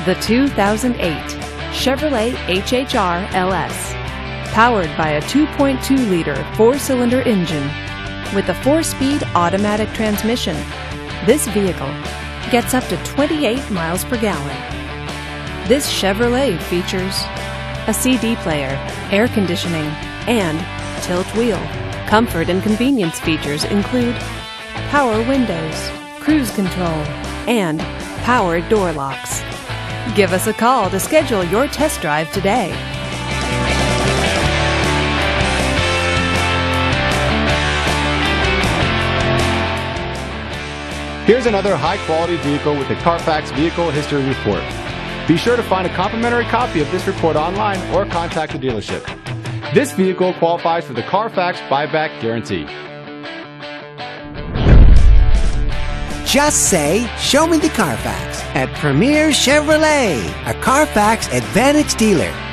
The 2008 Chevrolet HHR LS. Powered by a 2.2-liter four-cylinder engine with a 4-speed automatic transmission, this vehicle gets up to 28 miles per gallon. This Chevrolet features a CD player, air conditioning, and tilt wheel. Comfort and convenience features include power windows, cruise control, and power door locks. Give us a call to schedule your test drive today. Here's another high-quality vehicle with the Carfax Vehicle History Report. Be sure to find a complimentary copy of this report online or contact the dealership. This vehicle qualifies for the Carfax Buyback Guarantee. Just say, "Show me the Carfax" at Premier Chevrolet, a Carfax Advantage dealer.